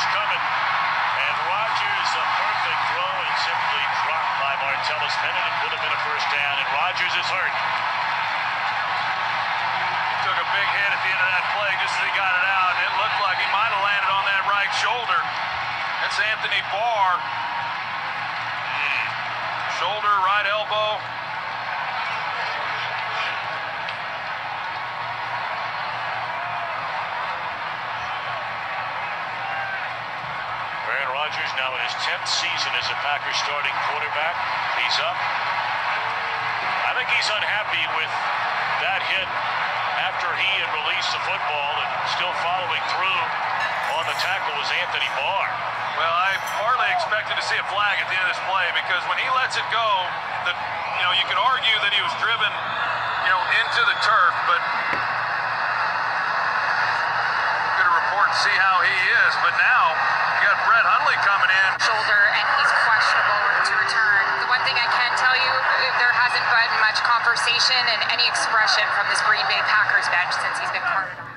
rush coming. And Rodgers, a perfect throw, and simply dropped by Martellus Bennett and put him in a first down. And Rodgers is hurt. Took a big hit at the end of that play just as he got it out. It looked like he might have landed on that right shoulder. That's Anthony Barr. Shoulder, right elbow. Aaron Rodgers now in his 10th season as a Packers starting quarterback. He's up. I think he's unhappy with that hit after he had released the football, and still following through on the tackle was Anthony Barr. Well, I partly expected to see a flag at the end of this play, because when he lets it go, you could argue that he was driven, into the turf, but good to report and see how he is. But now you got Brett Hundley coming in. Shoulder, and he's questionable to return. The one thing I can tell you, there hasn't been much conversation and any expression from this Green Bay Packers bench since he's been carted off.